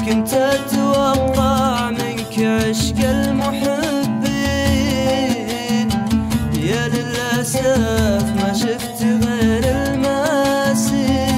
كنت أتوقع منك عشق المحبين، يا للأسف ما شفت غير المآسي.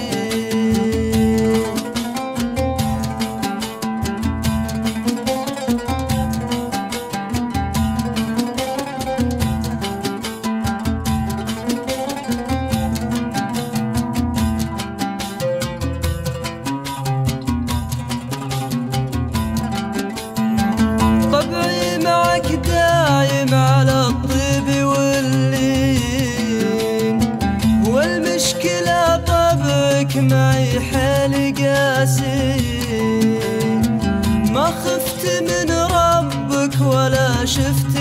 دايم على الطيب واللين، والمشكلة طبعك معي حيل قاسي. ما خفت من ربك ولا شفت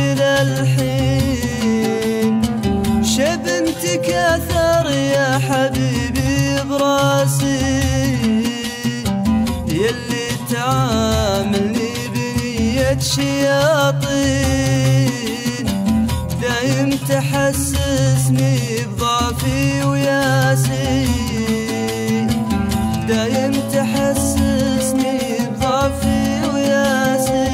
للحين، شبنتك أثر يا حبيبي براسي. يلي تعاملني بنية شياطين، دايم تحسسني بضعفي وياسي، دايم تحسسني بضعفي وياسي.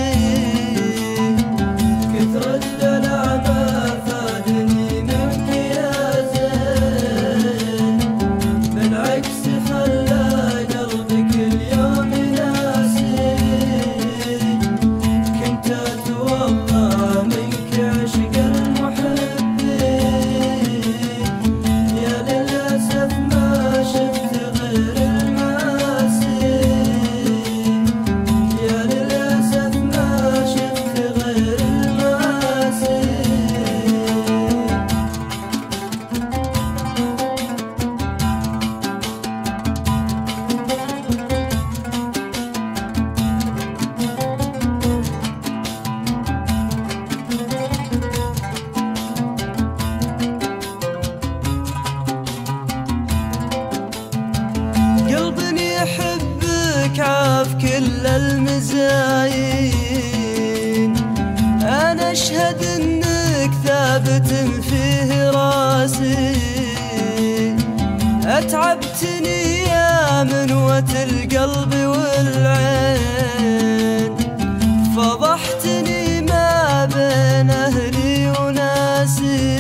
كثر الدلع ما فادني منك يا زين، بالعكس خلى قلبك اليوم ناسي. كنت أتوقع منك عشق المحبين، يا للأسف ما شفت غير المآسي. يا للأسف ما شفت غير المآسي. يحبك عاف كل المزايين، أنا أشهد إنك ثابت فيه راسي. أتعبتني يا منوة القلب والعين، فضحتني ما بين أهلي وناسي.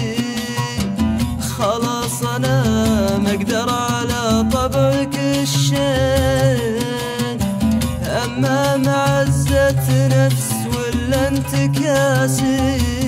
خلاص أنا ما أقدر على طبعك الشين، أما معزة نفس ولا انتكاسي.